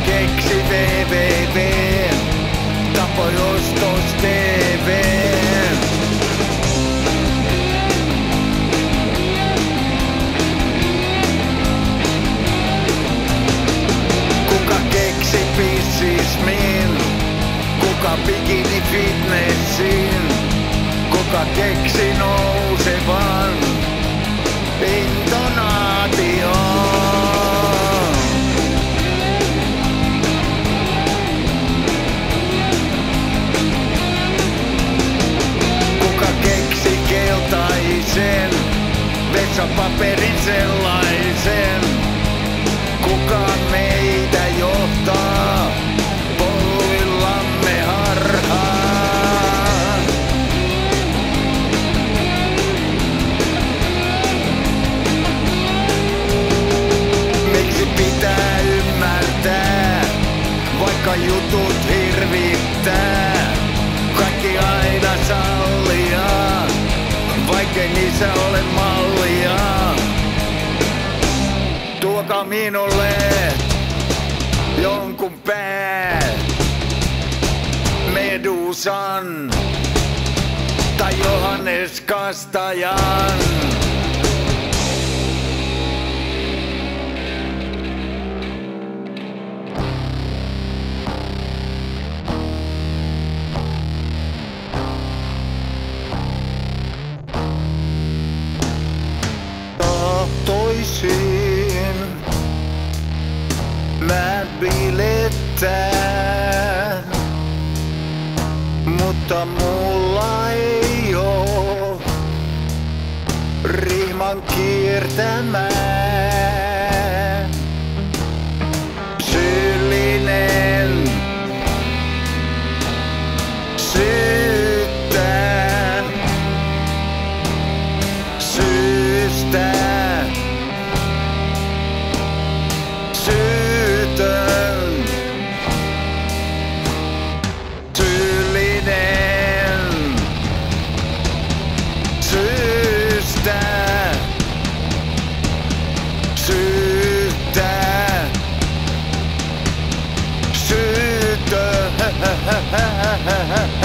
keksi www, tapoi ostos TV:n. Kuka keksi pissismin? Kuka bikini fitnessin? Kuka keksi nousevan intonaation? Kuka keksi keltaisen vessapaperin sellaisen? Kuka meitä johtaa polvillamme harhaan? Miksi pitää ymmärtää, vaikka jutut hirvittää? Kaikki aina sallia, vaikkei niissä ole mallia. Tuokaa minulle jonkun pää, Medusan tai Johannes Kastajan. Tahtoisin mä bilettään, mutta mulla ei oo rihman kiertämään. Syyllinen syyttää syystä. Syytön, syyllinen syystä, syyttää, syytön.